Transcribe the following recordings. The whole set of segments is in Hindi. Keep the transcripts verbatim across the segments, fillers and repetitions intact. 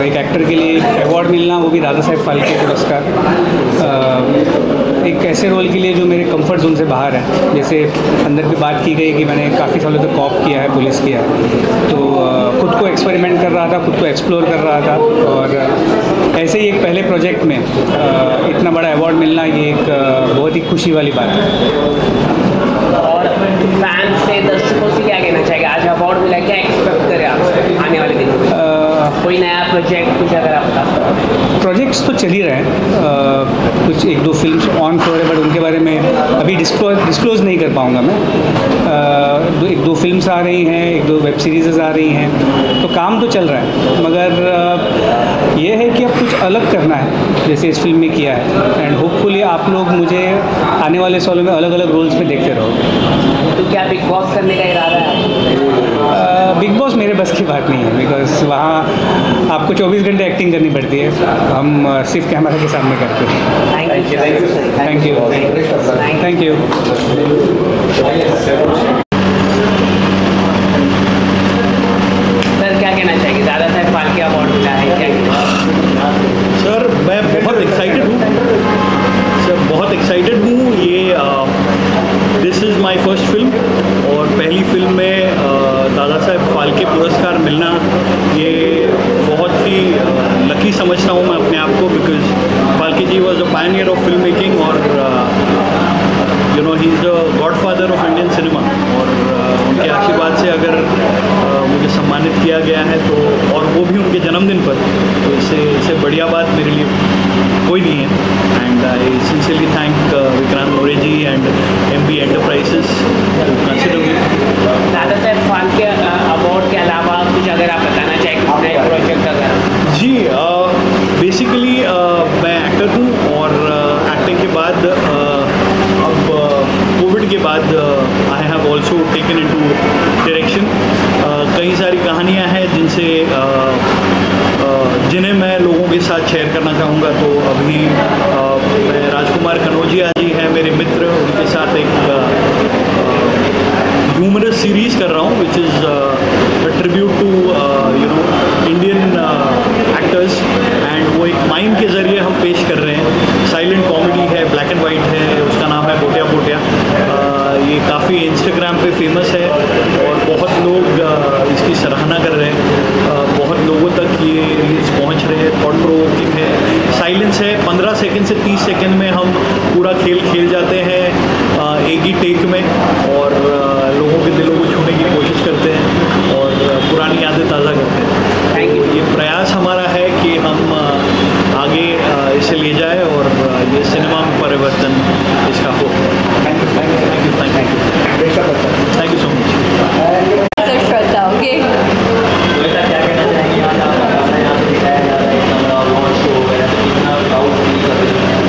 एक एक्टर के लिए अवार्ड मिलना, वो भी दादा साहेब फाल्के पुरस्कार, एक ऐसे रोल के लिए जो मेरे कंफर्ट जोन से बाहर है। जैसे अंदर की बात की गई कि मैंने काफ़ी सालों तक कॉप किया है, पुलिस किया है, तो खुद को एक्सपेरिमेंट कर रहा था, खुद को एक्सप्लोर कर रहा था, और ऐसे ही एक पहले प्रोजेक्ट में इतना बड़ा अवार्ड मिलना, ये एक बहुत ही खुशी वाली बात है। और फैन से, दर्शकों से क्या कहना चाहिए? आज अवार्ड मिला, क्या एक्सपेक्ट करें आपसे आने वाले दिनों में? कोई नया प्रोजेक्ट कुछ अगर आप बता सकते? प्रोजेक्ट्स तो चल ही रहे हैं, कुछ एक दो फिल्म्स ऑन फ्लोर है, बट उनके बारे में अभी डिस्क्लोज डिस्क्लोज नहीं कर पाऊँगा मैं। आ, दो, एक दो फिल्म्स आ रही हैं, एक दो वेब सीरीज़ आ रही हैं, तो काम तो चल रहा है, मगर ये है कि अब कुछ अलग करना है, जैसे इस फिल्म में किया है, एंड होपफुली आप लोग मुझे आने वाले सालों में अलग अलग रोल्स में देखते रहोगे। तो क्या बिग बॉस करने का इरादा है? बिग बॉस मेरे बस की बात नहीं है, बिकॉज वहाँ आपको चौबीस घंटे एक्टिंग करनी पड़ती है, हम सिर्फ कैमरा के सामने करते हैं। Thank you thank you thank you. Sir क्या कहना चाहिए? दादा साहेब फाल्के अवार्ड मिला है, क्या? सर मैं बहुत एक्साइटेड हूँ सर बहुत एक्साइटेड हूँ ये this is my first film, और पहली फिल्म में uh, दादा साहेब फाल्के पुरस्कार मिलना, ये बहुत ही लकी uh, समझता हूँ मैं अपने आप को, because Phalke ji was a pioneer of film making, और you know he is the godfather of Indian cinema, और uh, उनके आशीर्वाद से अगर uh, मुझे सम्मानित किया गया है तो, और वो भी उनके जन्मदिन पर, तो इससे इससे बढ़िया बात मेरे लिए कोई नहीं है। And I sincerely thank Vikrant More ji and M B enterprises consider me. Dada Saheb Phalke award के अलावा कुछ अगर आप बताना चाहें कुछ नए प्रोजेक्ट अगर? जी बेसिकली uh, uh, मैं एक्टर हूँ, और एक्टिंग uh, के बाद uh, अब कोविड uh, के बाद I have also taken into direction. कई सारी कहानियाँ हैं जिनसे uh, uh, जिन्हें मैं लोगों के साथ शेयर करना चाहूँगा। तो अभी uh, मैं राजकुमार कनौजिया जी हैं मेरे मित्र, उनके साथ एक ह्यूमरस uh, सीरीज़ कर रहा हूँ, which is tribute to you know Indian actors, and वो एक माइम के ज़रिए हम पेश कर रहे हैं। साइलेंट कॉमेडी है, ब्लैक एंड वाइट है, उसका नाम है बोटिया बोटिया। uh, ये काफ़ी इंस्टाग्राम पे फेमस है, और बहुत लोग uh, इसकी सराहना कर रहे हैं, uh, बहुत लोगों तक ये रील्स पहुँच रहे हैं। थॉट प्रोवोकिंग है, साइलेंस है, पंद्रह सेकंड से तीस सेकंड में हम पूरा खेल खेल जाते हैं uh, एक ही टेक में, और uh, लोगों के दिलों को छूने की कोशिश करते हैं, और uh, पुरानी यादें ताज़ा करते हैं। Thank you. ये प्रयास हमारा है कि हम uh, आगे uh, इसे ले जाए, और uh, ये सिनेमा में परिवर्तन इसका हो। Thank you thank you thank you thank you so much. Sir Shraddha, okay. क्या कहना चाहेंगे आज आप गाना यहाँ पे दिखाया जा रहा है, इतना बड़ा शो है, इतना प्राउड फील कर रहे हैं?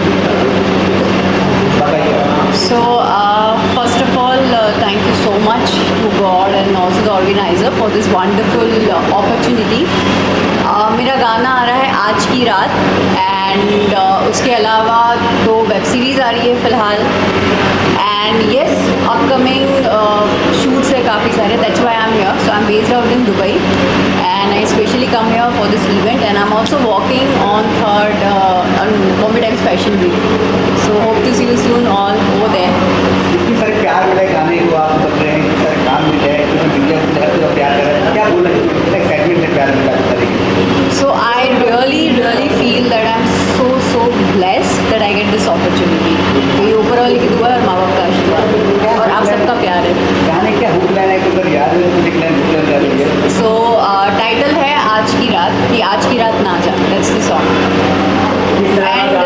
So uh, first of all, uh, thank you so much to God and also the organizer for this wonderful uh, opportunity. uh, मेरा गाना आ रहा है आज की रात, एंड uh, उसके अलावा दो वेब सीरीज़ आ रही है फ़िलहाल, एंड येस अपकमिंग शूट्स है काफ़ी सारे, that's why I am here. So I am based out in Dubai, and I specially come here for this event, and I'm also working on third uh, on Bombay Times Fashion Week. So hope to see you soon all over there. इतनी सारे प्यार मिला है गाने को, आप कर रहे हैं, इतने सारे काम मिले हैं, इतना मीडिया पूरा प्यार कर रहा है, क्या बोलना चाहिए? कितना एक्साइटमेंट है प्यार मिला है? So I really really feel that I'm so so blessed that I get this opportunity. तो ये ऊपर वाले की दुआ है और माँ बाप का आशीर्वाद, और आप सबका प्यार है। गाने क्या हुक लाइन है, अगर याद है तो लिख लाइन हुक लाइन है। So टाइटल है आज की रात, कि आज की रात ना जा, that's the song. And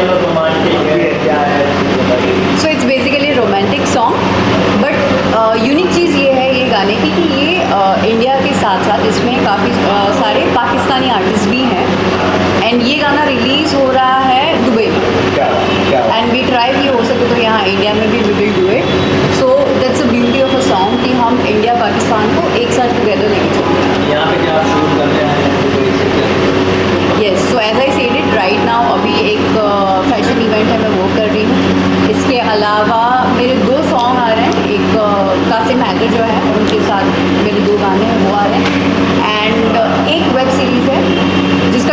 so it's basically a romantic song, but unique चीज़ ये है ये गाने की कि ये इंडिया के साथ साथ इसमें काफ़ी सारे पाकिस्तानी आर्टिस्ट भी हैं, एंड ये गाना रिलीज़ हो रहा है दुबई में, एंड वी ट्राई भी हो सके तो यहाँ इंडिया में भी we will do it. So that's a beauty of a song कि हम इंडिया पाकिस्तान को एक साथ टुगेदर लेके चलते हैं। यहाँ पे क्या शूट कर रहे हैं? Yes, so as I said it right now, अभी एक फैशन इवेंट है, मैं वो कर रही हूँ। इसके अलावा मेरे दो सॉन्ग आ रहे हैं, एक uh, कासिम हैदर जो है उनके साथ मेरे दो गाने हैं वो आ रहे हैं, एंड uh, एक वेब सीरीज़ है जिसका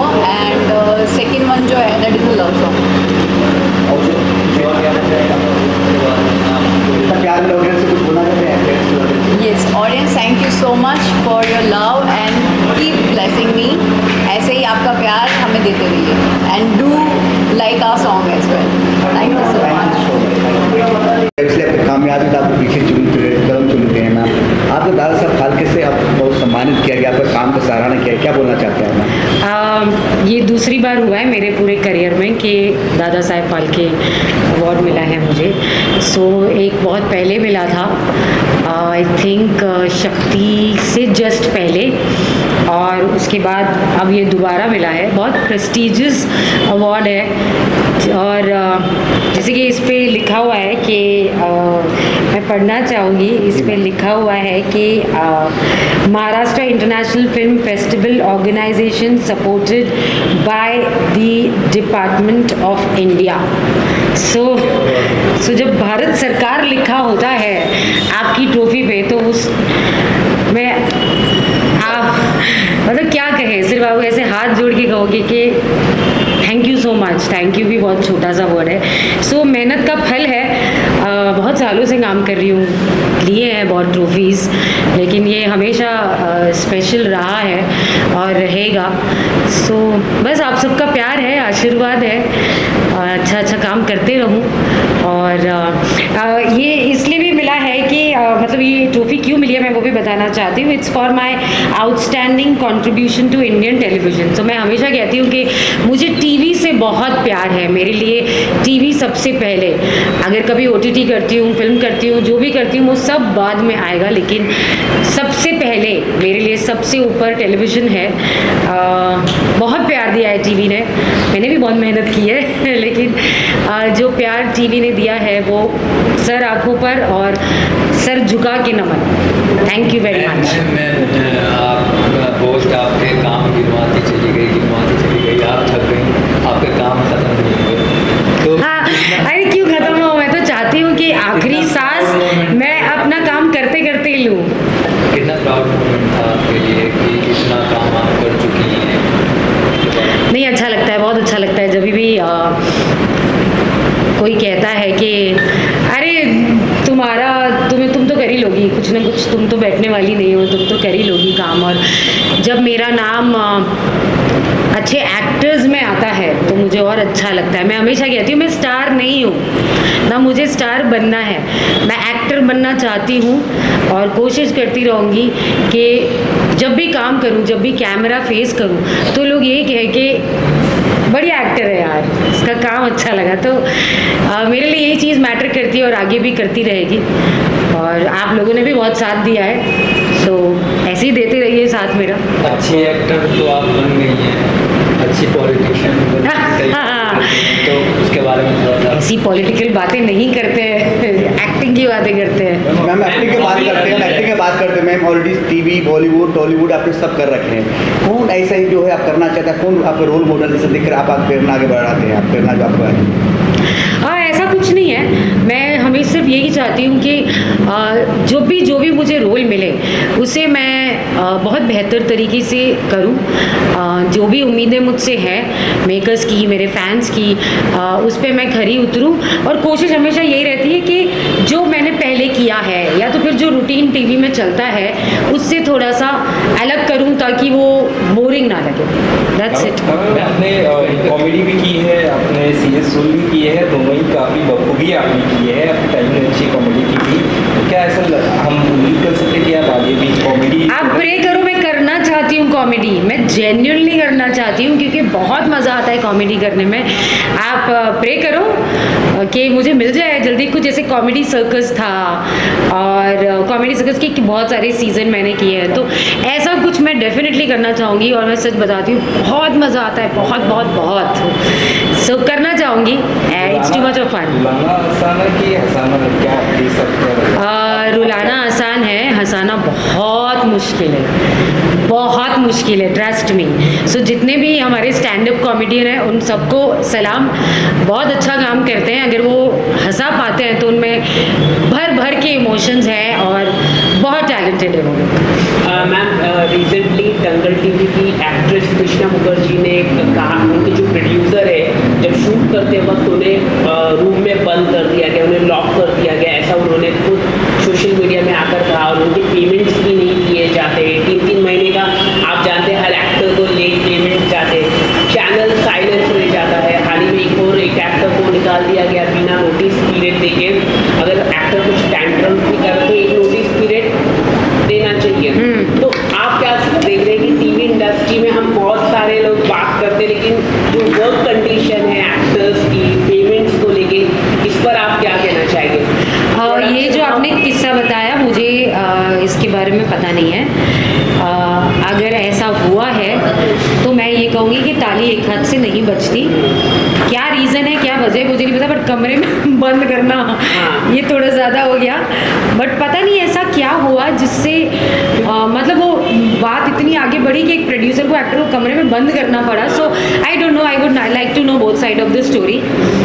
एंड सेकेंड वन जो है that is a love song. और कहना चाहेगा इतना प्यार मिला ऑडियंस से, कुछ बोलना चाहते हैं? Yes audience, thank you so much for your love and keep blessing me. ऐसे ही आपका प्यार हमें देते रहिए and do like our song as well. Thank you so much. इसलिए आपकी कामयाबी का आपको पीछे चुन कदम चुनते हैं मैम। आपको दादा साहब फाल्के से आप बहुत सम्मानित किया गया, आपका काम का सराहना किया, क्या बोलना चाहते हैं मैम? आ, ये दूसरी बार हुआ है मेरे पूरे करियर में कि दादा साहेब फाल्के अवार्ड मिला है मुझे। सो so, एक बहुत पहले मिला था, आई थिंक शक्ति से जस्ट पहले, और उसके बाद अब ये दोबारा मिला है। बहुत प्रेस्टिजियस अवार्ड है और जैसे कि इस पे लिखा हुआ है कि आ, मैं पढ़ना चाहूँगी, इस पे लिखा हुआ है कि Maharashtra international film festival organisation supported by the department of India. So so जब भारत सरकार लिखा होता है आपकी ट्रॉफी पे, तो उस मैं आप मतलब क्या कहें, सिर्फ आप ऐसे हाथ जोड़ के कहोगे कि thank you so much. Thank you भी बहुत छोटा सा वर्ड है। सो so, मेहनत का फल है। आ, बहुत सालों से काम कर रही हूँ, लिए हैं बहुत ट्रॉफीज़, लेकिन ये हमेशा स्पेशल रहा है और रहेगा। सो so, बस आप सबका प्यार है, आशीर्वाद है, आ, अच्छा अच्छा काम करते रहूँ। और आ, आ, ये इसलिए भी मिला है कि आ, मतलब ये ट्रॉफी क्यों मिली है मैं वो भी बताना चाहती हूँ। It's for my outstanding contribution to Indian television. तो मैं हमेशा कहती हूँ कि मुझे टीवी से बहुत प्यार है, मेरे लिए टीवी सबसे पहले। अगर कभी ओटीटी करती हूँ, फिल्म करती हूँ, जो भी करती हूँ वो सब बाद में आएगा, लेकिन सबसे पहले मेरे लिए सबसे ऊपर टेलीविज़न है। आ, बहुत प्यार दिया है टीवी ने, मैंने भी बहुत मेहनत की है लेकिन आ, जो प्यार टीवी ने दिया है वो सर आँखों पर और सर झुका के नमन। Thank you very much. आपका पोस्ट आपके काम गिनवाती चली गई गिनवाती चली गई आप थक गई, आपके काम खत्म नहीं हुए। तो हाँ, अरे क्यों खत्म हो, मैं तो चाहती हूँ कि आखिरी सांस मैं अपना काम करते करते लूँ। कितना प्राउड मोमेंट था आपके लिए कि इतना काम आप कर चुकी हैं? नहीं, अच्छा लगता है, बहुत अच्छा लगता है जब भी आ, कोई कहता है कि अरे तुम्हारा तुम्हें तुम तो कर ही लोगी कुछ ना कुछ, तुम तो बैठने वाली नहीं हो, तुम तो कर ही लोगी काम। और जब मेरा नाम आ, अच्छे एक्टर्स में आता है तो मुझे और अच्छा लगता है। मैं हमेशा कहती हूँ मैं स्टार नहीं हूँ, ना मुझे स्टार बनना है, मैं एक्टर बनना चाहती हूँ और कोशिश करती रहूँगी कि जब भी काम करूँ, जब भी कैमरा फेस करूँ तो लोग यही कहें कि बढ़िया एक्टर है यार, इसका काम अच्छा लगा। तो आ, मेरे लिए यही चीज़ मैटर करती है और आगे भी करती रहेगी। और आप लोगों ने भी बहुत साथ दिया है, तो ऐसे ही देते रहिए साथ मेरा। अच्छी एक्टर तो आप बन गई हैं, अच्छी पॉलिटिशियन तो उसके बारे में थोड़ा सा। ऐसी पॉलिटिकल बातें नहीं करते हैं, एक्टिंग की बातें करते हैं। मैम एक्टिंग की बात करते हैं, एक्टिंग की बात करते हैं ma'am. Already TV, Bollywood, Tollywood आपने सब कर रखे हैं। कौन ऐसा ही जो है आप करना चाहता है, कौन आपका रोल मॉडल जैसे दिख कर आप आप प्रेरणा आगे बढ़ाते हैं, आप प्रेरणा जो आपको है? हाँ, ऐसा कुछ नहीं है, मैं हमेशा सिर्फ यही चाहती हूँ कि आ, जो भी जो भी मुझे रोल मिले उसे मैं आ, बहुत बेहतर तरीके से करूँ। आ, जो भी उम्मीदें मुझसे हैं मेकर्स की, मेरे फैंस की, आ, उस पर मैं खरी उतरूँ। और कोशिश हमेशा यही रहती है कि जो मैंने पहले किया है या तो फिर जो रूटीन टीवी में चलता है उससे थोड़ा सा अलग करूँ ताकि वो बोरिंग ना लगे। That's it. आपने कॉमेडी भी की है, आपने सीरियस रोल भी किए हैं, दोनों ही काफ़ी बखूबी आपने की है, अपने टाइम में अच्छी कॉमेडी की थी। क्या ऐसा लग, हम उम्मीद कर सकते कि आप आगे भी कॉमेडी? आप प्रे करो, मैं करना चाहती हूँ कॉमेडी, मैं जेन्युइनली करना चाहती हूँ क्योंकि बहुत मज़ा आता है कॉमेडी करने में। आप प्रे करो कि मुझे मिल जाए जल्दी कुछ, जैसे कॉमेडी सर्कस था और कॉमेडी सर्कस के बहुत सारे सीज़न मैंने किए हैं, तो ऐसा कुछ मैं डेफिनेटली करना चाहूँगी। और मैं सच बताती हूँ बहुत मज़ा आता है, बहुत बहुत बहुत सो so, करना चाहूँगी। It's too much of fun. हसाना कि हसाना क्या आपके सब रुलाना आसान है, हंसाना बहुत मुश्किल है, बहुत मुश्किल है, ट्रस्ट मी। सो जितने भी हमारे स्टैंड अप कॉमेडियन हैं उन सबको सलाम, बहुत अच्छा काम करते हैं। अगर वो हंसा पाते हैं तो उनमें भर भर के इमोशंस हैं और बहुत टैलेंटेड है वो लोग। मैम रिसेंटली दंगल टीवी की एक्ट्रेस कृष्णा मुखर्जी ने कहा, उनके जो प्रोड्यूसर है जब शूट करते वक्त उन्हें रूम में बंद कर दिया गया, उन्हें लॉक कर दिया गया, ऐसा उन्होंने खुद सोशल मीडिया में आकर कहा। और उनके पेमेंट्स भी नहीं किए जाते, तीन तीन महीने का आप जानते हैं हर एक्टर को लेट पेमेंट जाते, चैनल साइलेंस रह जाता है। हाल ही में एक और एक एक्टर को निकाल दिया गया बिना नोटिस पीरियड देके। अगर एक्टर कुछ टैंट्रम भी करे तो एक नोटिस पीरियड देना चाहिए। तो आप क्या देख रहे हैं कि टीवी इंडस्ट्री में हम बहुत सारे लोग बात करते हैं, लेकिन जो वर्क कंडीशन है एक्टर्स की पेमेंट्स को लेके, इस पर आप क्या कहना चाहेंगे? आ, ये जो आपने किस्सा बताया मुझे आ, इसके बारे में पता नहीं है। आ, अगर ऐसा हुआ है तो मैं ये कहूँगी कि ताली एक हाथ से नहीं बजती। क्या रीज़न है, क्या वजह मुझे नहीं पता, बट कमरे में बंद करना ये थोड़ा ज़्यादा हो गया। बट पता नहीं ऐसा क्या हुआ जिससे मतलब वो बात इतनी आगे बढ़ी कि एक प्रोड्यूसर को एक्टर को कमरे में बंद करना पड़ा। So I don't know, I would like to know both side of the story.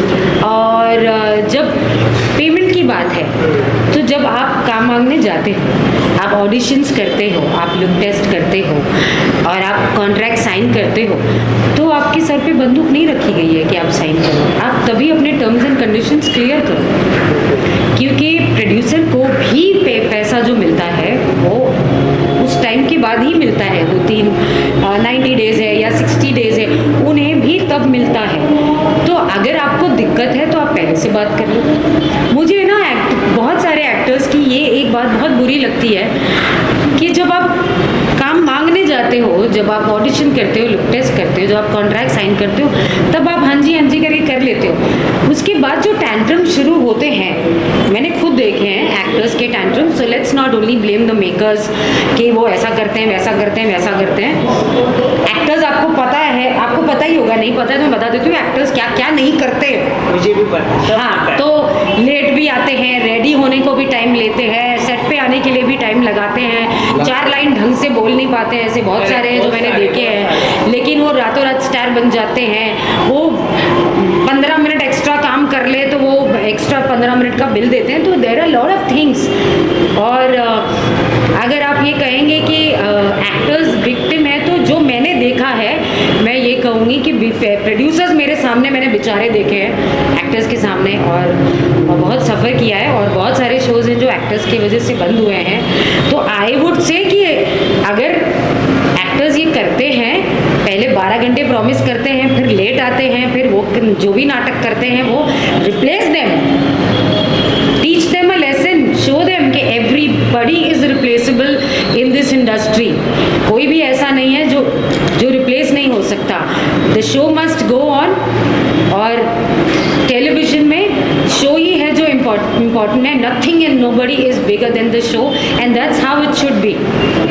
और जब पेमेंट की बात है तो जब आप काम मांगने जाते हो, आप ऑडिशंस करते हो, आप लुक टेस्ट करते हो और आप कॉन्ट्रैक्ट साइन करते हो, तो आपके सर पे बंदूक नहीं रखी गई है कि आप साइन करो। आप तभी अपने टर्म्स एंड कंडीशंस क्लियर करो, क्योंकि प्रोड्यूसर को भी पे, पैसा जो मिलता है वो उस टाइम के बाद ही मिलता है। दो तीन नाइन्टी डेज़ है या सिक्सटी डेज़ है, उन्हें भी तब मिलता है। तो अगर आपको दिक्कत है तो आप पहले से बात कर लो। मुझे ना एक्ट बहुत सारे एक्टर्स की ये एक बात बहुत बुरी लगती है कि जब आप काम मांगने जाते हो, जब आप ऑडिशन करते हो, लुक टेस्ट करते हो, जब आप कॉन्ट्रैक्ट साइन करते हो, तब आप हाँ जी हाँ जी करके कर लेते हो। उसके बाद जो टैंट्रम शुरू होते हैं, मैंने खुद देखे हैं एक्टर्स के tantrum. So let's not only blame the makers कि वो ऐसा करते हैं, वैसा करते हैं, वैसा करते हैं। एक्टर्स आपको पता है, आपको पता ही होगा, नहीं पता है तो मैं बता देती हूँ एक्टर्स क्या क्या नहीं करते। मुझे भी पता। हाँ, तो लेट भी आते हैं, रेडी होने को भी टाइम लेते हैं, सेट पे आने के लिए भी टाइम लगाते हैं, चार लाइन ढंग से बोल नहीं पाते हैं, ऐसे बहुत सारे हैं जो मैंने देखे हैं। लेकिन वो रातों रात स्टार बन जाते हैं। वो पंद्रह मिनट एक्स्ट्रा काम कर ले तो वो एक्स्ट्रा पंद्रह मिनट का बिल देते हैं। तो there are lot of things. और अगर आप ये कहेंगे कि एक्टर्स विक्टिम है, तो जो मैंने देखा है मैं ये कहूँगी कि प्रोड्यूसर्स मेरे सामने मैंने बेचारे देखे हैं एक्टर्स के सामने, और बहुत सफ़र किया है। और बहुत सारे शोज़ हैं जो एक्टर्स की वजह से बंद हुए हैं। तो आई वुड से कि अगर एक्टर्स ये करते हैं, पहले बारह घंटे प्रॉमिस करते हैं, फिर लेट आते हैं, फिर वो जो भी नाटक करते हैं वो replace them, teach them a lesson, show them कि everybody is replaceable in this industry. कोई भी ऐसा नहीं है जो जो रिप्लेस नहीं हो सकता। The show must go on. और टेलीविजन में शो ही है जो इम्पोर्टेंट है। Nothing and nobody is bigger than the show, and that's how it should be.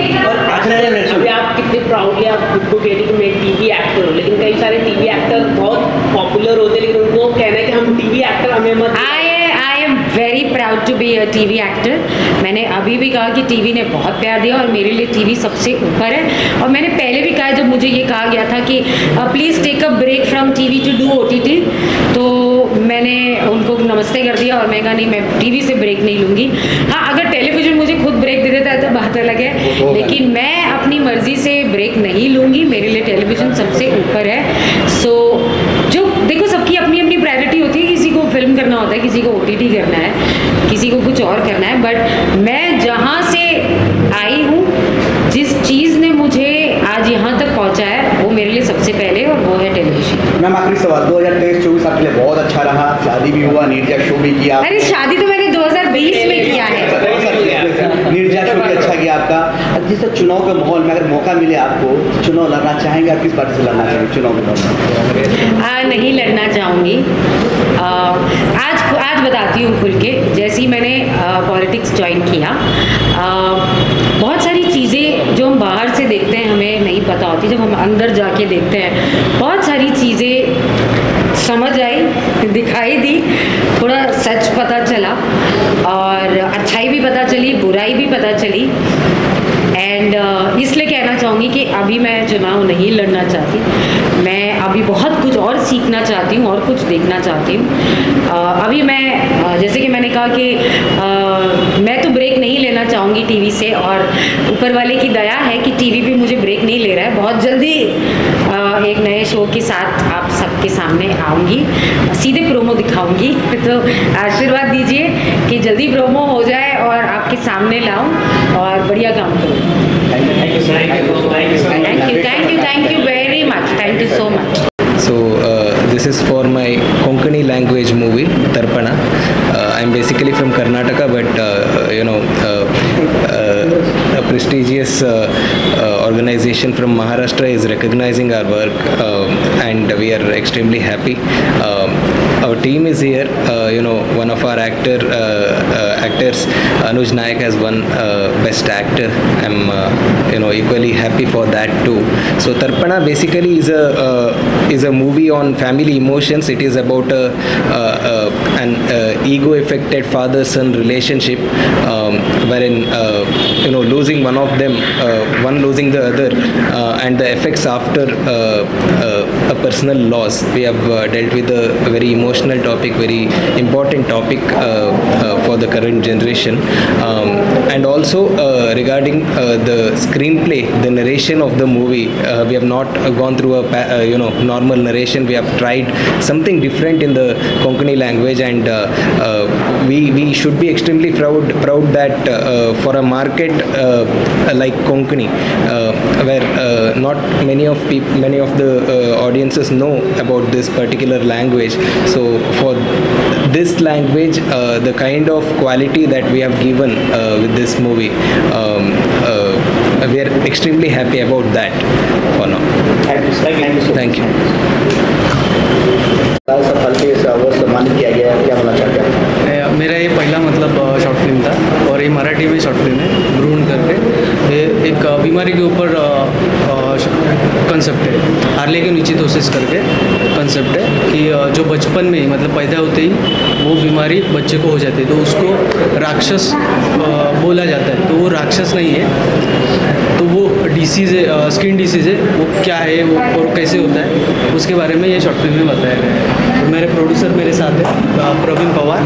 अभी आप कितने प्राउडली आप खुद को कहते हैं कि मैं टीवी एक्टर हूँ, लेकिन कई सारे टीवी एक्टर बहुत पॉपुलर होते हैं, लेकिन उनको कहना है कि हम टीवी एक्टर हमें मत। I I am very proud to be a TV actor. मैंने अभी भी कहा कि टीवी ने बहुत प्यार दिया और मेरे लिए टीवी सबसे ऊपर है। और मैंने पहले भी कहा, जब मुझे ये कहा गया था कि please take a break from TV to do OTT, तो मैंने उनको नमस्ते कर दिया और मैं कहा नहीं, मैं टीवी से ब्रेक नहीं लूँगी। हाँ, अगर टेलीविज़न मुझे खुद ब्रेक दे देता है तो बात अलग है, लेकिन मैं अपनी मर्ज़ी से ब्रेक नहीं लूँगी। मेरे लिए टेलीविज़न सबसे ऊपर है। सो जो देखो, सबकी अपनी अपनी प्रायोरिटी होती है। किसी को फिल्म करना होता है, किसी को ओटीटी करना है, किसी को कुछ और करना है। बट मैं जहाँ से आई हूँ, जिस चीज़ ने मुझे आज यहाँ तक पहुँचाया है, वो मेरे लिए सबसे पहले, और वो है टेलीविजन। मैम आखिरी सवाल, दो हज़ार तेईस चौबीस आपके लिए बहुत अच्छा रहा, शादी भी हुआ, नीरजा शो भी किया। अरे शादी तो मैंने दो हज़ार बीस में किया है। नीरजा शो भी अच्छा किया आपका। जिस चुनाव के माहौल में अगर मौका मिले आपको, चुनाव लड़ना चाहेंगे, आप किस पार्टी से लड़ना चाहेंगे चुनाव के दौरान? नहीं लड़ना चाहूँगी। आज आज बताती हूँ खुल के। जैसे ही मैंने पॉलिटिक्स ज्वाइन किया, आ, बहुत सारी चीज़ें जो हम बाहर से देखते हैं हमें नहीं पता होती, जब हम अंदर जाके देखते हैं बहुत सारी चीज़ें समझ आई, दिखाई दी, थोड़ा सच पता चला और अच्छाई भी पता चली अभी बहुत कुछ और सीखना चाहती हूँ और कुछ देखना चाहती हूँ। अभी मैं, जैसे कि मैंने कहा कि आ, मैं तो ब्रेक नहीं लेना चाहूँगी टीवी से, और ऊपर वाले की दया है कि टीवी भी मुझे ब्रेक नहीं ले रहा है। बहुत जल्दी आ, एक नए शो के साथ आप सबके सामने आऊँगी, सीधे प्रोमो दिखाऊँगी, तो आशीर्वाद दीजिए कि जल्दी प्रोमो हो जाए और आपके सामने लाऊँ और बढ़िया काम करूँ। Thank you thank you thank you thank you very much, thank you so much. So uh, this is for my Konkani language movie Tarpana. Uh, I'm basically from Karnataka, but uh, you know uh, uh, a prestigious uh, uh, organization from Maharashtra is recognizing our work, uh, and we are extremely happy. Uh, our team is here. Uh, you know, one of our actor uh, uh, actors, Anuj Nayak, has won uh, Best Actor. I'm uh, you know equally happy for that too. So Tarpana basically is a uh, is a movie on family emotions. It is about a, uh, uh, an uh, ego-affected father-son relationship, um, wherein uh, you know losing one of them, uh, one losing the other, uh, and the effects after uh, uh, a personal loss. We have uh, dealt with a very emotional topic, very important topic uh, uh, for the current generation, um, and also uh, regarding uh, the screenplay, the narration of the movie. Uh, we have not uh, gone through a pa- uh, you know normal narration. We have tried something different in the Konkani language, and uh, uh, we we should be extremely proud proud that uh, for a market uh, like Konkani, uh, where uh, not many of people, many of the uh, audiences know about this particular language. So for this language, uh, the kind of quality that we have given uh, with this movie, um, uh, we are extremely happy about that for now. Thank you. Thank you. Thank you. दादा साहब फाल्के से अवार्ड सम्मानित किया गया है, क्या बोलना चाहते हैं? मेरा ये पहला मतलब शॉर्ट फिल्म था, और ये मराठी में शॉर्ट फिल्म है, भ्रूण करके। ये एक बीमारी के ऊपर कंसेप्ट है, हार्लेक्यूनिचिडोसिस करके कंसेप्ट है कि जो बचपन में मतलब पैदा होते ही वो बीमारी बच्चे को हो जाती है, तो उसको राक्षस बोला जाता है। तो वो राक्षस नहीं है, तो वो डिसीज़ है, स्किन डिसीज़ है, वो क्या है वो और कैसे होता है, उसके बारे में ये शॉर्ट फिल्म में बताया गया है। तो मेरे प्रोड्यूसर मेरे साथ है प्रवीण पवार,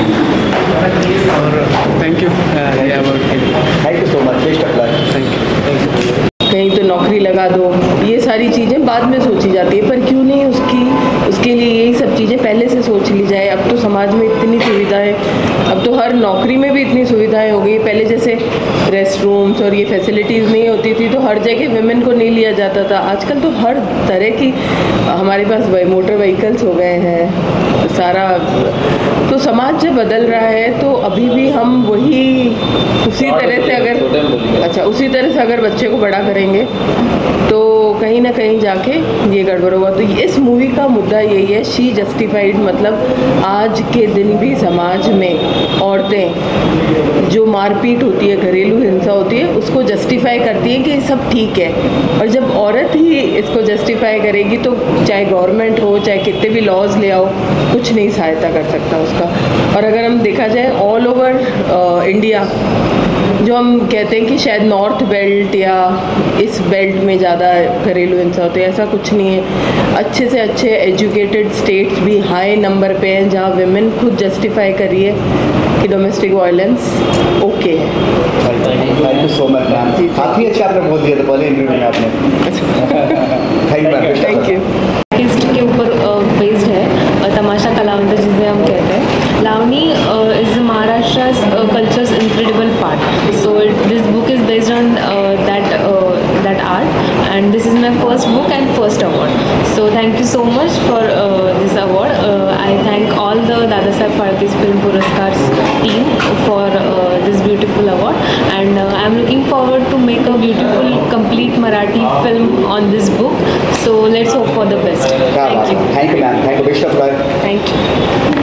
और थैंक यू ये अवार्ड के लिए। Thank you so much, best of luck. Thank you. कहीं तो नौकरी लगा दो, ये सारी चीज़ें बाद में सोची जाती है, पर क्यों नहीं उसकी उसके लिए यही सब चीज़ें पहले से सोच ली जाए। अब तो समाज में इतनी सुविधाएं, अब तो हर नौकरी में भी इतनी सुविधाएं हो गई। पहले जैसे रेस्ट रूम्स और ये फैसिलिटीज़ नहीं होती थी, तो हर जगह वुमेन को नहीं लिया जाता था। आजकल तो हर तरह की हमारे पास मोटर व्हीकल्स हो गए हैं सारा। तो समाज जब बदल रहा है, तो अभी भी हम वही उसी तरह से अगर अच्छा उसी तरह से अगर बच्चे को बड़ा करेंगे, तो कहीं ना कहीं जाके ये गड़बड़ होगा। तो इस मूवी का मुद्दा यही है, शी जस्टिफाइड, मतलब आज के दिन भी समाज में औरतें जो मारपीट होती है, घरेलू हिंसा होती है, उसको जस्टिफाई करती है कि सब ठीक है। और जब औरत ही इसको जस्टिफाई करेगी, तो चाहे गवर्नमेंट हो, चाहे कितने भी लॉज ले आओ, कुछ नहीं सहायता कर सकता उसका। और अगर हम देखा जाए ऑल ओवर इंडिया, जो हम कहते हैं कि शायद नॉर्थ बेल्ट या इस बेल्ट में ज़्यादा घरेलू हिंसा होती है, ऐसा कुछ नहीं है। अच्छे से अच्छे एजुकेटेड स्टेट्स भी हाई नंबर पे हैं, जहाँ विमेन खुद जस्टिफाई कर रही है कि डोमेस्टिक वायलेंस ओके है। Thank you so much ma'am, काफ़ी अच्छा आपने बोल दिया था पहले इंटरव्यू में आपने। Thank you thank you. Artist के ऊपर बेस्ड है, तमाशा कलावंत जिसे हम कहते हैं। Lavani is Maharashtra's culture's incredible part. So it, this book is based on uh, that uh, that art, and this is my first book and first award. So thank you so much for uh, this award. Uh, I thank all the Dada Saheb Phalke's Film Puraskars team for uh, this beautiful award, and uh, I am looking forward to make a beautiful complete Marathi film on this book. So let's hope for the best. Thank you. Thank you ma'am. Thank you. Best of luck. Thank you.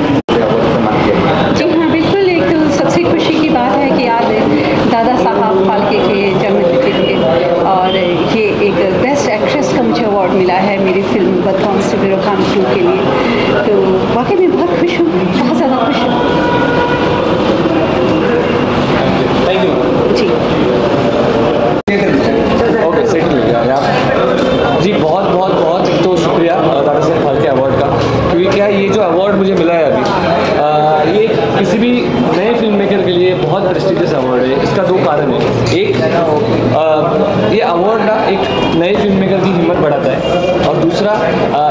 जी हाँ, बिल्कुल एक सबसे खुशी की बात है कि आज दादा साहब फाल्के के जन्मतिथि पे, और ये एक बेस्ट एक्ट्रेस का मुझे अवार्ड मिला है मेरी फिल्म बद कॉन्स्टेबल खान टू के लिए। तो वाकई में बहुत खुश हूँ, बहुत ज़्यादा खुश हूँ। थैंक यू जी ओके सेट जी बहुत बहुत बहुत तो शुक्रिया।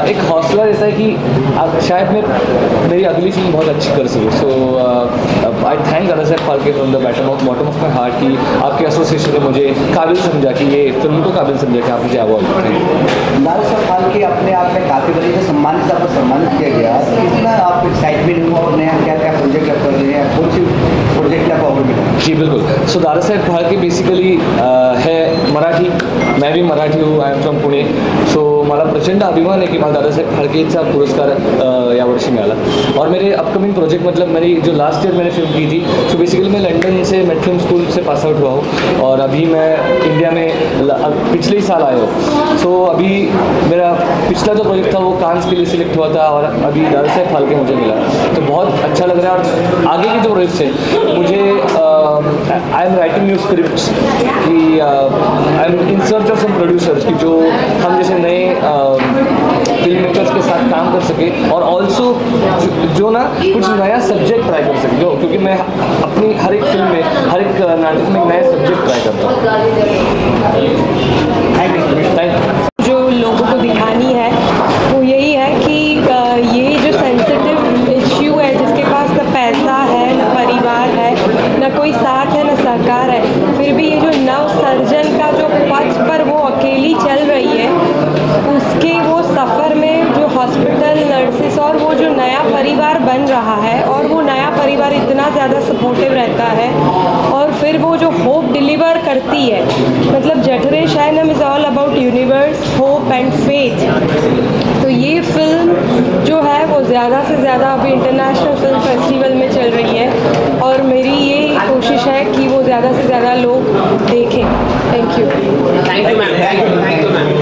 एक हौसला रहता है कि अब शायद मैं मेरी अगली फिल्म बहुत अच्छी कर सकूँ. सो आई thank Dada Saheb Phalke from the bottom of bottom of my heart कि आपके एसोसिएशन ने मुझे काबिल समझा, कि ये फिल्म को काबिल समझा कि आप मुझे अवार्ड दें. दादा साहब फाल्के अपने आप में काफ़ी बड़ी से सम्मानित से आपको सम्मानित किया गया. कितना आप एक्साइटमेंट हुआ और नया क्या क्या प्रोजेक्ट आप कर रहे हैं, कौन सी प्रोजेक्ट आपको अवार्ड मिला? जी बिल्कुल. सो दादा साहेब फाल्के बेसिकली है मराठी, मैं भी मराठी हूँ, I am from Pune. So मला प्रचंड अभिमान आहे की मला दादासाहेब फाळकेचा पुरस्कार यावर्षी मिळाला. और मेरे अपकमिंग प्रोजेक्ट मतलब मेरी जो लास्ट ईयर मैंने फिल्म की थी, सो बेसिकली मैं लंदन से मेट फिल्म स्कूल से पास आउट हुआ हूँ और अभी मैं इंडिया में पिछले ही साल आया हूँ. सो अभी मेरा पिछला जो प्रोजेक्ट था वो कांस के लिए सिलेक्ट हुआ था और अभी दादा साहेब फाल्के मुझे मिला, तो बहुत अच्छा लग रहा है. और आगे के जो प्रोजेक्ट्स हैं मुझे I am writing new scripts कि I am in search of some producers कि जो हम जैसे नए फिल्म मेकर्स के साथ काम कर सके और ऑल्सो जो ना कुछ नया सब्जेक्ट ट्राई कर सके, जो क्योंकि मैं अपनी हर एक फिल्म में हर एक नाटक में नया सब्जेक्ट ट्राई करता हूँ. Thank you. जो लोगों को दिखानी है वो यही है कि ये जो सेंसिटिव इश्यू है, जिसके पास न पैसा है, न परिवार है, न कोई साथ है, न सरकार है, फिर भी ये जो नव सर्जन का जो पथ पर वो अकेली चल रही है, उसके वो सफ़र में जो हॉस्पिटल नर्सेस और वो जो नया परिवार बन रहा है और वो नया परिवार इतना ज़्यादा सपोर्टिव रहता है और फिर वो जो होप डिलीवर करती है. मतलब Jathare Shayanam is all about universe, hope and faith. तो ये फिल्म जो है वो ज़्यादा से ज़्यादा अभी इंटरनेशनल फिल्म फेस्टिवल में चल रही है और मेरी ये कोशिश है कि वो ज़्यादा से ज़्यादा लोग देखें. Thank you. Thank you ma'am. Thank you. Thank you ma'am.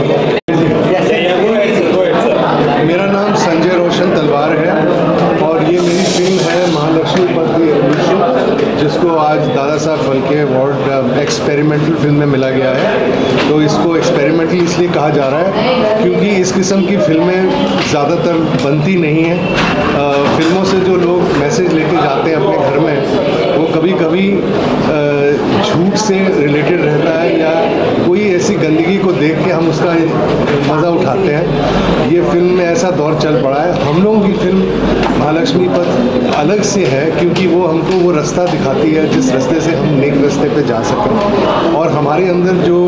मेरा नाम संजय रोशन तलवार है और ये मेरी फिल्म है महालक्ष्मी पथ द एवोल्यूशन, जिसको आज दादा Saheb Phalke award experimental film में मिला गया है. तो इसको एक्सपेरिमेंटल इसलिए कहा जा रहा है क्योंकि इस किस्म की फिल्में ज़्यादातर बनती नहीं हैं. फिल्मों से जो लोग मैसेज लेके जाते हैं अपने घर में, वो कभी कभी झूठ से रिलेटेड रहता है या कोई ऐसी गंदगी को देख के हम उसका मज़ा उठाते हैं. ये फिल्म में ऐसा दौर चल पड़ा है. हम लोगों की फिल्म महालक्ष्मी पथ अलग से है क्योंकि वो हमको वो रास्ता दिखाती है जिस रास्ते से हम नेक रास्ते पे जा सकें. और हमारे अंदर जो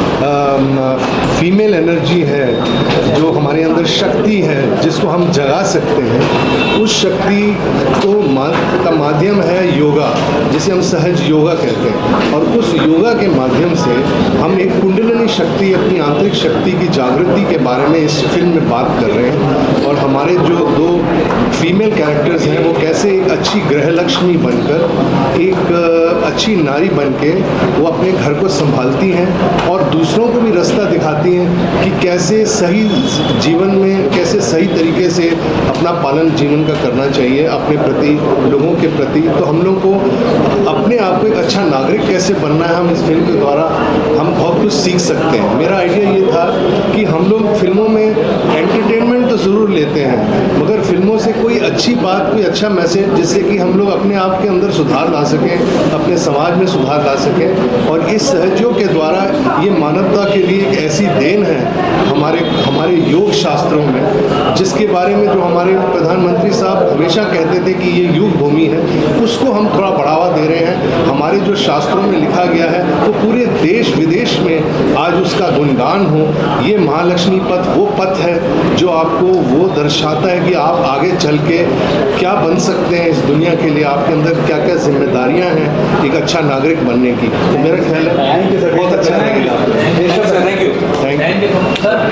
फीमेल एनर्जी है, जो हमारे अंदर शक्ति है जिसको हम जगा सकते हैं, उस शक्ति को मा, का माध्यम है योगा, जिसे हम सहज योगा कहते हैं. और उस योगा के माध्यम से हम एक कुंडलिनी शक्ति, अपनी आंतरिक शक्ति की जागृति के बारे में इस फिल्म में बात कर रहे हैं. और हमारे जो दो फीमेल कैरेक्टर्स हैं वो कैसे एक अच्छी गृहलक्ष्मी बनकर, एक अच्छी नारी बनके वो अपने घर को संभालती हैं और दूसरों को भी रास्ता दिखाती हैं कि कैसे सही जीवन में, कैसे सही तरीके से अपना पालन जीवन का करना चाहिए अपने प्रति, लोगों के प्रति. तो हम लोग को अपने आप को एक अच्छा नागरिक कैसे बनना है, हम इस फिल्म के द्वारा हम बहुत कुछ सीख सकते हैं. मेरा आइडिया ये था कि हम लोग फिल्मों में एंटरटेनमेंट तो ज़रूर लेते हैं, मगर फिल्मों से कोई अच्छी बात, कोई अच्छा मैसेज, जिससे कि हम लोग अपने आप के अंदर सुधार ला सकें, अपने समाज में सुधार ला सकें. और इस सहयोग के द्वारा ये मानवता के लिए एक ऐसी देन है हमारे हमारे योग शास्त्रों में, जिसके बारे में जो हमारे प्रधानमंत्री साहब हमेशा कहते थे कि ये युग भूमि है, उसको हम थोड़ा बढ़ावा दे रहे हैं. हमारे जो शास्त्रों में लिखा गया है वो पूरे देश विदेश में आज उसका गुणगान हो. ये महालक्ष्मी पथ वो पथ है जो आपको वो दर्शाता है कि आप आगे चल के क्या बन सकते हैं इस दुनिया के लिए, आपके अंदर क्या क्या जिम्मेदारियां हैं एक अच्छा नागरिक बनने की. तो मेरा ख्याल है बहुत अच्छा लगेगा. Thank you. Thank you sir.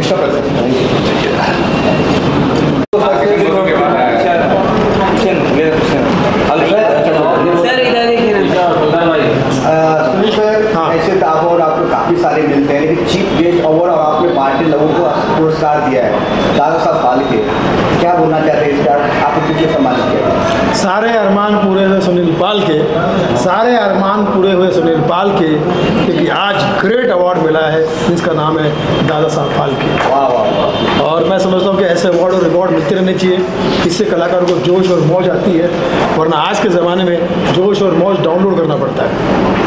Sir इधर देखिए सुनील सर, ऐसे तो अवार्ड आपको काफ़ी सारे मिलते हैं, लेकिन चीफ गेस्ट अवार्ड और आपने पार्टी लोगों को पुरस्कार दिया है दादा साहब फाल्के, क्या बोलना चाहते हैं इसका, आपको किसने सम्मानित किया? सारे अरमान पूरे हुए सुनील फाल्के, सारे अरमान पूरे हुए सुनील फाल्के, क्योंकि आज ग्रेट अवार्ड मिला है जिसका नाम है दादा साहब फाल्के. वाह वाह. और मैं समझता हूँ कि ऐसे अवार्ड और रिवॉर्ड मिलते रहने चाहिए. इससे कलाकारों को जोश और मौज आती है, वरना आज के ज़माने में जोश और मौज डाउनलोड करना पड़ता है.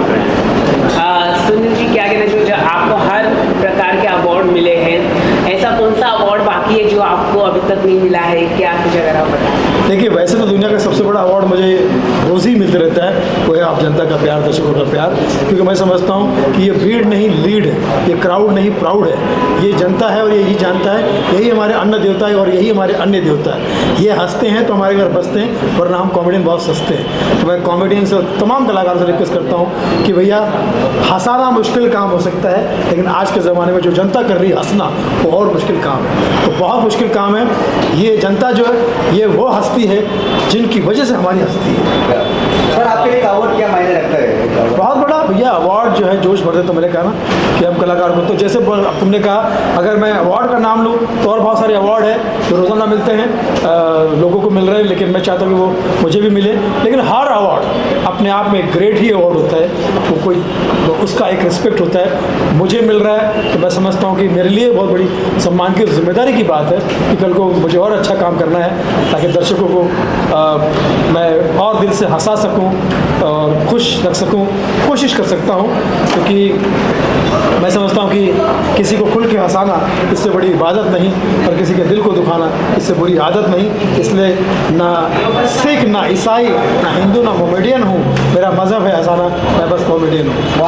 सुनील जी क्या कहना चाहिए, आपको हर प्रकार के अवार्ड मिले हैं, ऐसा कौन सा अवार्ड बाकी है जो आपको अभी तक नहीं मिला है, क्या कुछ अगर आप बताएं? देखिए, वैसे तो दुनिया का सबसे बड़ा अवार्ड मुझे रोज़ ही मिलते रहता है, वो है आप जनता का प्यार, दर्शकों का प्यार। क्योंकि मैं समझता हूँ कि ये भीड़ नहीं लीड है, ये क्राउड नहीं प्राउड है, ये जनता है और यही जानता है, यही हमारे अन्न देवता है और यही हमारे अन्य देवता है। ये हंसते हैं तो हमारे घर बसते हैं, वरना हम कॉमेडियन बहुत सस्ते हैं। तो मैं कॉमेडियन से, तमाम कलाकारों से रिक्वेस्ट करता हूँ कि भैया, हंसाना मुश्किल काम हो सकता है, लेकिन आज के ज़माने में जो जनता कर रही है हंसना, वो और मुश्किल काम है। तो बहुत मुश्किल काम है। ये जनता जो है, ये वो हस्ती है जिनकी वजह से हमारी हस्ती है। सर, आपके लिए अवार्ड क्या मायने रखता है? बहुत बड़ा भैया अवार्ड जो है जोश भर देता। तो मैंने कहा ना कि हम कलाकार को, तो जैसे तुमने कहा, अगर मैं अवार्ड का नाम लूँ तो और बहुत सारे अवार्ड है जो रोज़ाना मिलते हैं, आ, लोगों को मिल रहे हैं, लेकिन मैं चाहता हूँ कि वो मुझे भी मिले। लेकिन हर अवार्ड अपने आप में एक ग्रेट ही अवार्ड होता है, वो कोई तो उसका एक रिस्पेक्ट होता है। मुझे मिल रहा है तो मैं समझता हूँ कि मेरे लिए बहुत बड़ी सम्मान की, जिम्मेदारी की बात है कि कल को मुझे और अच्छा काम करना है, ताकि दर्शकों को आ, मैं और दिल से हंसा सकूं और खुश रख सकूं, कोशिश कर सकता हूं। क्योंकि मैं समझता हूं कि किसी को खुल के हंसाना इससे बड़ी इबादत नहीं, और किसी के दिल को दुखाना इससे बुरी आदत नहीं। इसलिए ना सिख, ना ईसाई, ना हिंदू, ना कॉमेडियन हूँ, मेरा मज़हब है हंसाना, मैं बस कॉमेडियन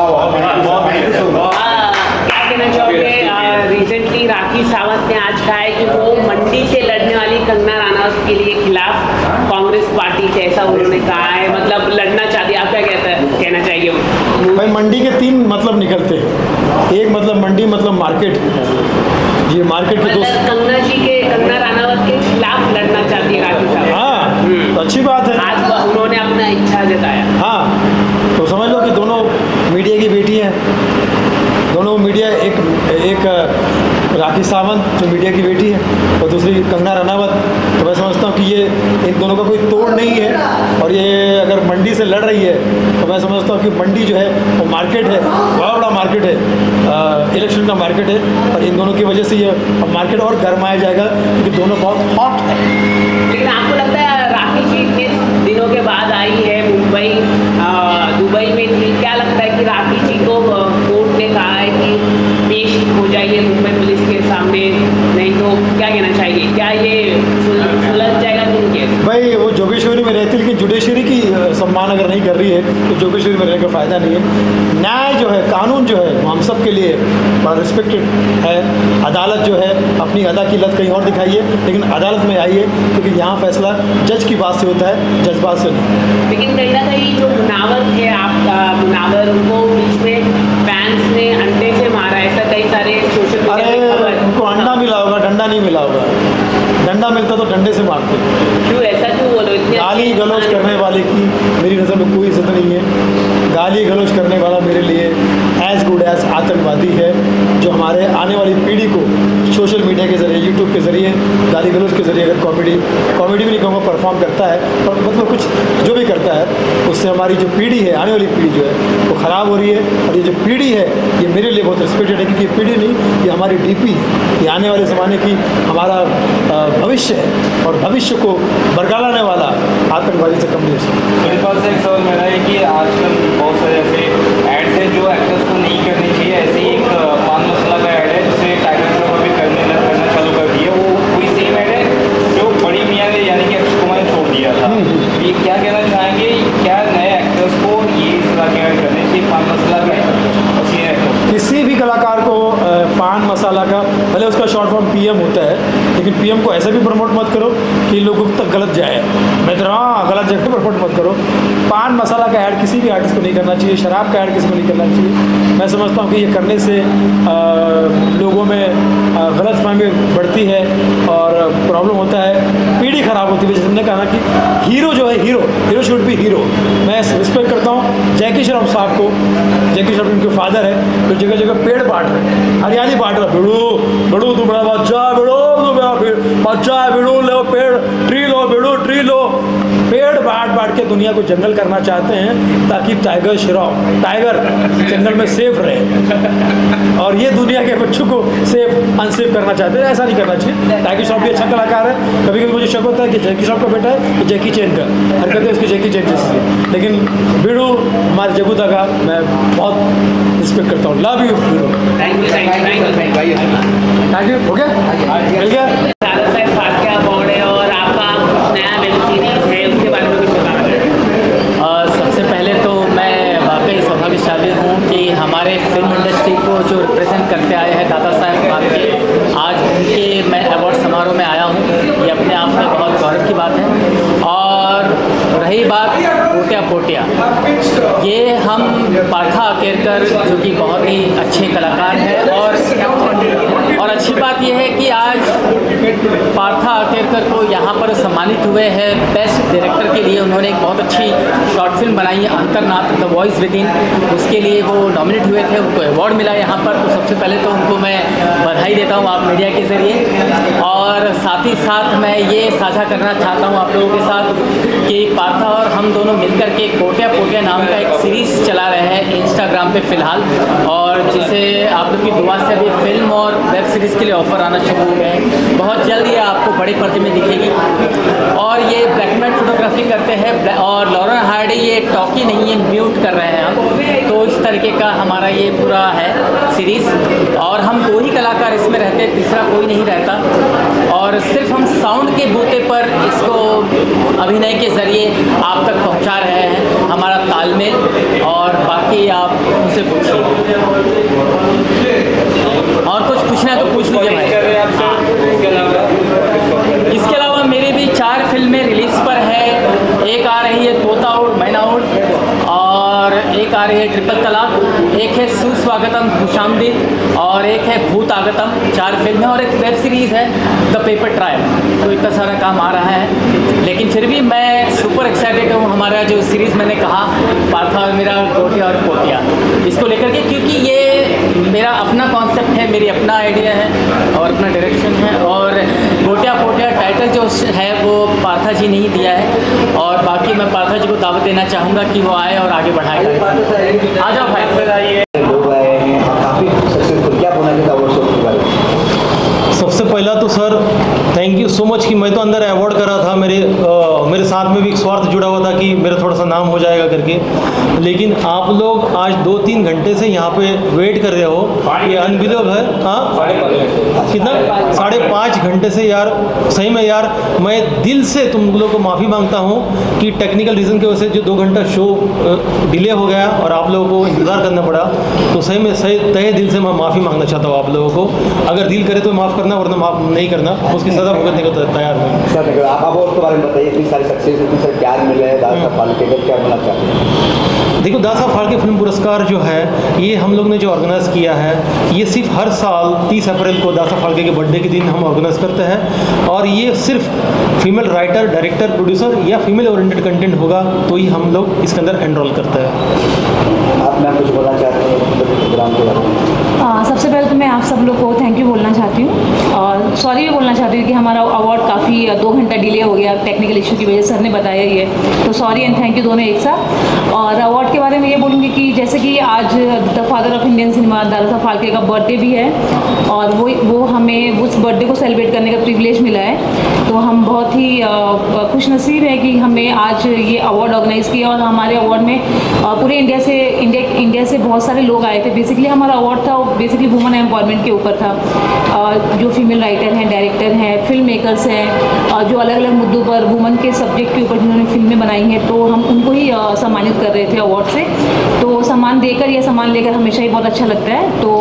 हूँ। कहना चाहोगे? रिसेंटली राखी सावंत ने आज कहा है कि वो मंडी से लड़ने वाली कंगना रनावत के लिए खिलाफ कांग्रेस पार्टी से, ऐसा उन्होंने कहा है, मतलब लड़ना चाहती है। आप क्या कहते हैं, कहना चाहिए? भाई, मंडी के तीन मतलब निकलते हैं। एक मतलब मंडी मतलब मार्केट, ये मार्केट के मतलब कंगना जी के, कंगना रनावत के खिलाफ लड़ना चाहती है राखी सावंत। हाँ, तो अच्छी बात है। आज उन्होंने अपना इच्छा जताया। हाँ, तो समझ लो कि दोनों मीडिया की बेटी हैं, दोनों मीडिया, एक एक राखी सावंत जो मीडिया की बेटी है और दूसरी कंगना रनावत। तो मैं समझता हूँ कि ये इन दोनों का कोई तोड़ नहीं है, और ये अगर मंडी से लड़ रही है तो मैं समझता हूँ कि मंडी जो है वो मार्केट है, बहुत बड़ा मार्केट है, आ, इलेक्शन का मार्केट है, और इन दोनों की वजह से ये मार्केट और गरमाया जाएगा, क्योंकि दोनों बहुत हॉट है। लेकिन आपको लगता है राखी जी इतने दिनों के बाद आई है, मुंबई दुबई में थी, क्या लगता है कि राखी जी को कोर्ट ने कहा है कि पेश हो जाइए मुंबई पुलिस के सामने, नहीं तो क्या कहना चाहिए, क्या ये सुलझ जाएगा कि नहीं? भाई, वो जोगेश्वरी में रहती, लेकिन जुडिशरी की सम्मान अगर नहीं कर रही है तो जोगेश्वरी में रहने का फ़ायदा नहीं है। न्याय जो है, कानून जो है, वो हम सब के लिए बड़ा रिस्पेक्टेड है। अदालत जो है अपनी अदा की लत कहीं और दिखाई है, लेकिन अदालत में आई है, क्योंकि यहाँ फैसला जज की बात से होता है, जज्बात से नहीं। लेकिन कहीं ना कहीं जो मुनावर है, आपका मुनावर, उनको बीच में फैंस ने अंडे से मारा, ऐसा कई सारे सोशल मीडिया में खबर है। उनको अंडा मिला होगा, डंडा नहीं मिला होगा। डंडा मिलता तो डंडे से मारते। क्यों, ऐसा क्यों बोलो? गाली गलौज करने वाले की मेरी नज़र में कोई इज्जत नहीं है। गाली गलौज करने वाला मेरे लिए एज गुड एज आतंकवादी है, जो हमारे आने वाली पीढ़ी को सोशल मीडिया के ज़रिए, यूट्यूब के ज़रिए, गाली गलौज के ज़रिए अगर कॉमेडी कॉमेडी भी नहीं कहूँगा, परफॉर्म करता है, पर मतलब कुछ जो भी करता है, उससे हमारी जो पीढ़ी है, आने वाली पीढ़ी जो है वो ख़राब हो रही है। और ये जो पीढ़ी है, ये मेरे लिए बहुत रिस्पेक्टेड है, क्योंकि ये पीढ़ी नहीं, ये हमारी डीपी है, ये आने वाले ज़माने की हमारा भविष्य है, और भविष्य को बरगलाने वाला आतंकवादी से कम नहीं हो सकता। मेरे पास एक सवाल मेरा है कि आजकल बहुत सारे ऐसे एड्स हैं जो एक्टर्स को नहीं करनी चाहिए। ऐसे ही एक पान मसाला का ऐड है जिसे टाइगर श्रॉफ अभी करने करना चालू कर दिया, वो कोई सेम ऐड है जो बड़ी मियाँ ने यानी कि अक्षय कुमार ने छोड़ दिया था। ये क्या कहना चाहेंगे, क्या नए एक्टर्स को ये इस तरह के ऐड करने चाहिए, पान मसाला का और सीनियर एक्टर्स? किसी भी कलाकार को पान मसाला का, भले उसका शॉर्ट फॉर्म पीएम होता है, लेकिन पीएम को ऐसे भी प्रमोट मत करो कि लोगों तक गलत जाए। मैं तो हाँ, गलत जगह प्रमोट मत करो। पान मसाला का ऐड किसी भी आर्टिस्ट को नहीं करना चाहिए, शराब का ऐड किसी को नहीं करना चाहिए। मैं समझता हूँ कि ये करने से आ, लोगों में गलत फहमी बढ़ती है और प्रॉब्लम होता है, पीढ़ी ख़राब होती है। जैसे हमने कहा ना कि हीरो जो है, hero hero should be hero. मैं रिस्पेक्ट करता हूँ जैकी श्रॉफ साहब को, जैकी श्रॉफ उनके फादर है, तो जगह जगह पेड़ बांट रहे, हरियाली बांट रहा, बिड़ू बिड़ू तुम्हारा बच्चा, बिड़ू तुम्हारा बच्चा है, बिड़ू लो पेड़, ट्री लो, बिड़ू ट्री लो। पेड़ बांट बांट के दुनिया को जंगल करना चाहते हैं ताकि टाइगर श्रॉफ टाइगर जंगल में सेफ रहे, और ये दुनिया के बच्चों को सेफ अनसेफ करना चाहते हैं। ऐसा नहीं करना चाहिए। टाइगर श्रॉफ भी अच्छा कलाकार है। कभी कभी मुझे शक होता है कि जैकी श्रॉफ का बेटा है कि जैकी चैन का, हरकतें उसकी जैकी चैन जैसी है, लेकिन बीड़ू हमारे जगूदा का मैं बहुत रिस्पेक्ट करता हूँ। लव यू बीड़ू। Thank you thank you thank you. हो गया, मिल गया। दादा साहब फाल्के अवार्ड है और आपका नया वेब सीरीज है, उसके बारे में कुछ बताना चाहें? सबसे पहले तो मैं वाकई सौभाग्यशाली हूँ कि हमारे फिल्म इंडस्ट्री को जो रिप्रेजेंट करते आए हैं दादा साहब फाल्के, आज उनके मैं अवार्ड समारोह में आया हूँ। ये अपने आप में बहुत गौरव की बात है। और रही बात पोटिया पोटिया, ये हम पार्था अकेरकर जो कि बहुत ही अच्छे कलाकार हैं, और और अच्छी बात यह है कि आज पार्था अकेरकर को यहाँ पर सम्मानित हुए हैं बेस्ट डायरेक्टर के लिए। उन्होंने एक बहुत अच्छी शॉर्ट फिल्म बनाई है Antarnath the voice within, उसके लिए वो नॉमिनेट हुए थे, उनको अवार्ड मिला यहाँ पर। तो सबसे पहले तो उनको मैं बधाई देता हूँ आप मीडिया के ज़रिए। और साथ ही साथ मैं ये साझा करना चाहता हूँ आप लोगों के साथ कि पार्था और हम दोनों मिलकर के पोटिया पोटिया नाम का एक सीरीज़ चला रहे हैं इंस्टाग्राम पे फ़िलहाल, और जिसे आप लोग की दुआ से अभी फिल्म और वेब सीरीज़ के लिए ऑफर आना शुरू हो गए हैं। बहुत जल्द ये आपको बड़े पर्दे में दिखेगी। और ये ब्लैक एंड वाइट फोटोग्राफी करते हैं, और लॉरेन हार्डी ये टॉकी नहीं है, म्यूट कर रहे हैं हम। तो इस तरीके का हमारा ये पूरा है सीरीज़, और हम दो ही कलाकार इसमें रहते हैं, तीसरा कोई नहीं रहता। और सिर्फ हम साउंड के बूते पर इसको अभिनय के ज़रिए आप तक पहुंचा रहे हैं, हमारा तालमेल। और बाकी आप उनसे पूछिए, और कुछ पूछना है तो पूछ लीजिए भाई। इसके अलावा मेरी भी चार फिल्में रिलीज़ पर है। एक आ रही है तोता उड़ मैना उड़, और एक आ रही है ट्रिपल तलाक, एक है सुस्वागतम खुशामदीद, और एक है भूत आगतम। चार फिल्में और एक वेब सीरीज़ है द पेपर ट्रायल। तो इतना सारा काम आ रहा है, लेकिन फिर भी मैं सुपर एक्साइटेड हूँ हमारा जो सीरीज़ मैंने कहा पार्था और मेरा गोटिया और पोटिया, इसको लेकर के, क्योंकि ये मेरा अपना कॉन्सेप्ट है, मेरी अपना आइडिया है और अपना डायरेक्शन है। और गोटिया पोटिया टाइटल जो है वो पार्था जी ने ही दिया है, और बाकी मैं पार्था जी को दावत देना चाहूँगा कि वो आए और आगे बढ़ाए। आ जाओ भाई, आइए। लोग आए हैं काफ़ी सक्सेसफुल, क्या बोलना चाहता अवार्ड शो के बारे में? सबसे पहला तो sir thank you so much कि मैं तो अंदर अवार्ड कर रहा था, मेरे आ, मेरे साथ में भी एक स्वार्थ जुड़ा हुआ था कि मेरा थोड़ा सा नाम हो जाएगा करके, लेकिन आप लोग आज दो तीन घंटे से यहाँ पे वेट कर रहे हो, ये अनबिलीवेबल है। हाँ, कितना साढ़े पाँच घंटे से यार, सही में यार मैं दिल से तुम लोगों को माफ़ी मांगता हूँ कि टेक्निकल रीज़न की वजह से जो दो घंटा शो डिले हो गया और आप लोगों को इंतज़ार करना पड़ा। तो सही में सही तहे दिल से मैं माफ़ी मांगना चाहता हूँ आप लोगों को। अगर दिल करे तो माफ़ करना, वरना माफ़ नहीं करना, उसकी सज़ा भुगतने को तैयार हूँ। सर आप अवार्ड के बारे में बताइए, इतनी सारी सक्सेस, इतनी सारे प्यार मिले हैं दादा साहब फाल्के का, क्या बोलना चाहते हैं? देखो, दादा साहब फाल्के फिल्म पुरस्कार जो है ये हम लोग ने जो ऑर्गेनाइज़ किया है, ये सिर्फ हर साल तीस अप्रैल को दादा साहब फाल्के के बर्थडे के दिन हम ऑर्गेनाइज़ करते हैं। और ये सिर्फ फीमेल राइटर, डायरेक्टर, प्रोड्यूसर या फीमेल ओरिएंटेड कंटेंट होगा तो ही हम लोग इसके अंदर एनरोल करते हैं। आप मैम कुछ बोलना चाहते हैं प्रोग्राम के बारे में? हाँ, सबसे पहले तो मैं आप सब लोग को थैंक यू बोलना चाहती हूँ, और सॉरी भी बोलना चाहती हूँ कि हमारा अवार्ड काफ़ी दो घंटा डिले हो गया टेक्निकल इशू की वजह से, सर ने बताया ये, तो सॉरी एंड थैंक यू दोनों एक साथ। और अवार्ड के बारे में ये बोलूँगी कि जैसे कि आज the father of Indian cinema Dada Saheb Phalke का बर्थडे भी है, और वो वो हमें उस बर्थडे को सेलिब्रेट करने का प्रिविलेज मिला है। तो हम बहुत ही खुशनसीब है कि हमें आज ये अवार्ड ऑर्गेनाइज़ किया, और हमारे अवार्ड में पूरे इंडिया से इंडिया इंडिया से बहुत सारे लोग आए थे। बेसिकली हमारा अवार्ड था बेसिकली वुमेन एम्पावरमेंट के ऊपर था, जो फीमेल राइटर हैं, डायरेक्टर हैं, फिल्म मेकर्स हैं, जो अलग अलग मुद्दों पर वुमेन के सब्जेक्ट के ऊपर जिन्होंने फिल्में बनाई हैं, तो हम उनको ही सम्मानित कर रहे थे अवार्ड से। तो सम्मान देकर या सम्मान लेकर हमेशा ही बहुत अच्छा लगता है। तो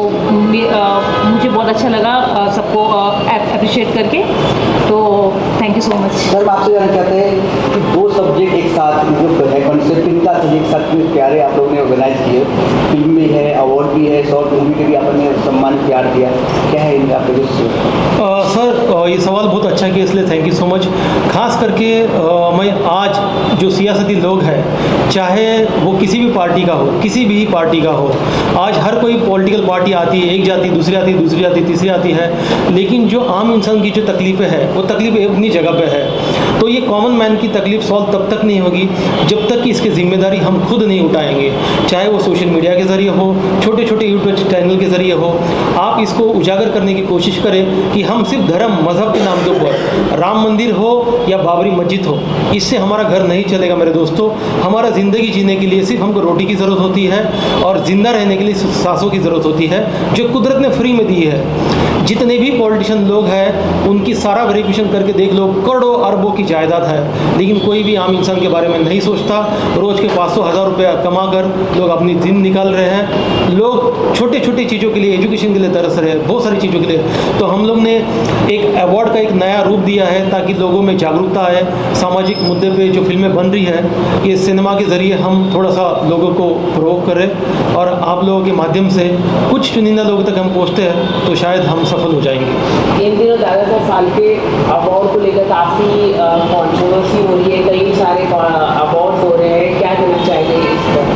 मुझे बहुत अच्छा लगा सबको अप्रिशिएट करके, तो thank you so much. Sir आपसे जानना चाहते हैं कि दो सब्जेक्ट एक साथ जो है कॉन्सेप्ट इनका एक साथ में प्यारे आप लोगों ने ऑर्गेनाइज किए, फिल्म भी है, अवार्ड भी है, शॉर्ट मूवी के भी आपने सम्मान प्यार दिया, क्या है इनका आपके? सर ये सवाल बहुत अच्छा किया, इसलिए थैंक यू सो मच। खास करके आ, मैं आज जो सियासती लोग हैं, चाहे वो किसी भी पार्टी का हो, किसी भी पार्टी का हो, आज हर कोई पॉलिटिकल पार्टी आती है, एक जाती दूसरी आती है दूसरी आती तीसरी आती है, लेकिन जो आम इंसान की जो तकलीफ़ें हैं वो तकलीफ़ें अपनी जगह पे है। तो ये कॉमन मैन की तकलीफ सॉल्व तब तक नहीं होगी जब तक कि इसकी जिम्मेदारी हम खुद नहीं उठाएंगे, चाहे वो सोशल मीडिया के ज़रिए हो, छोटे छोटे यूट्यूब चैनल के ज़रिए हो। आप इसको उजागर करने की कोशिश करें कि हम सिर्फ धर्म मज़हब के नाम के ऊपर, राम मंदिर हो या बाबरी मस्जिद हो, इससे हमारा घर नहीं चलेगा मेरे दोस्तों। हमारा ज़िंदगी जीने के लिए सिर्फ हमको रोटी की ज़रूरत होती है और ज़िंदा रहने के लिए सांसों की ज़रूरत होती है, जो कुदरत ने फ्री में दी है। जितने भी पॉलिटिशियन लोग हैं उनकी सारा वेरिफिकेशन करके देख लो, करोड़ों अरबों की जायदाद है, लेकिन कोई भी आम इंसान के बारे में नहीं सोचता। रोज़ के पाँच सौ हज़ार रुपया कमा कर लोग अपनी दिन निकाल रहे हैं। लोग छोटे छोटे चीज़ों के लिए, एजुकेशन के लिए तरस रहे हैं, बहुत सारी चीज़ों के लिए। तो हम लोग ने एक अवार्ड का एक नया रूप दिया है ताकि लोगों में जागरूकता आए। सामाजिक मुद्दे पे जो फिल्में बन रही है, ये सिनेमा के ज़रिए हम थोड़ा सा लोगों को प्रोवोक करें और आप लोगों के माध्यम से कुछ चुनिंदा लोगों तक हम पहुँचते हैं तो शायद हम सफल हो जाएंगे। इन दिनों दादा साहब फाल्के अवार्ड को लेकर काफ़ी कंट्रोवर्सी हो रही है, कई सारे अवार्ड हो रहे हैं, क्या कहना चाहेंगे इस पर?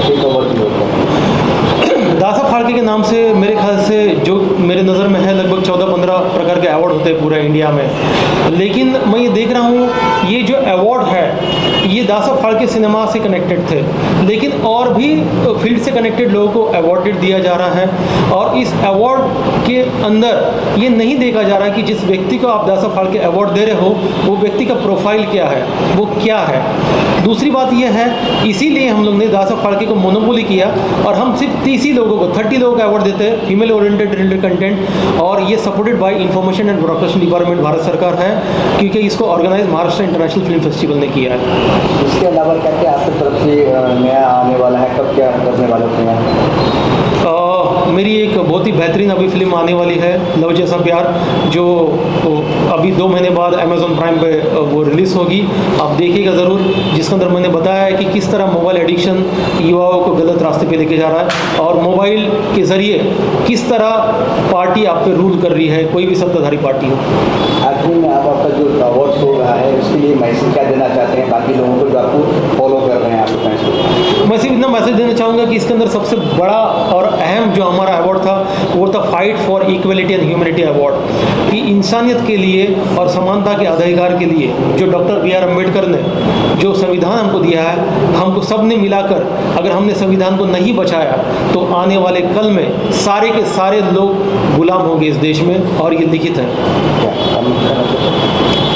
दादा साहब फाल्के के नाम से मेरे ख्याल से जो मेरे नज़र में है लगभग चौदह पंद्रह प्रकार के अवार्ड होते हैं पूरे इंडिया में, लेकिन मैं ये देख रहा हूँ ये जो अवार्ड है ये दादा साहब फाल्के सिनेमा से कनेक्टेड थे, लेकिन और भी फील्ड से कनेक्टेड लोगों को अवार्डेड दिया जा रहा है। और इस अवार्ड के अंदर ये नहीं देखा जा रहा है कि जिस व्यक्ति को आप दादा साहब फाल्के अवार्ड दे रहे हो वो व्यक्ति का प्रोफाइल क्या है, वो क्या है। दूसरी बात यह है, इसीलिए हम लोग ने दादा साहब फाल्के को मोनोपोली किया और हम सिर्फ तीस ही लोगों को, तीस लोगों का अवार्ड देते हैं, फीमेल ओरिएंटेड रिलेटेड कंटेंट, और ये supported by information and broadcasting department Bharat सरकार है, क्योंकि इसको organize Maharashtra international film festival ने किया है। इसके अलावा क्या क्या आपकी तरफ से नया आने वाला है, कब क्या करने वाले हैं? मेरी एक बहुत ही बेहतरीन अभी फिल्म आने वाली है, लव जैसा प्यार, जो अभी दो महीने बाद अमेज़ॉन प्राइम पे वो रिलीज़ होगी। आप देखिएगा ज़रूर, जिसके अंदर मैंने बताया है कि किस तरह मोबाइल एडिक्शन युवाओं को गलत रास्ते पे लेके जा रहा है और मोबाइल के ज़रिए किस तरह पार्टी आप पे रूल कर रही है, कोई भी सत्ताधारी पार्टी हो। आखिर में आप आपका जो अवार्ड शो रहा है उसके लिए मैसेज क्या देना चाहते हैं बाकी लोगों को जो आपको फॉलो कर रहे हैं आपके फैंस को? मैं सिर्फ इतना मैसेज देना चाहूँगा कि इसके अंदर सबसे बड़ा और अहम जो हमारा अवार्ड था वो था fight for equality and humanity award, कि इंसानियत के लिए और समानता के अधिकार के लिए जो डॉक्टर बी आर अम्बेडकर ने जो संविधान हमको दिया है, हमको सब ने मिलाकर अगर हमने संविधान को नहीं बचाया तो आने वाले कल में सारे के सारे लोग गुलाम होंगे इस देश में, और ये लिखित है।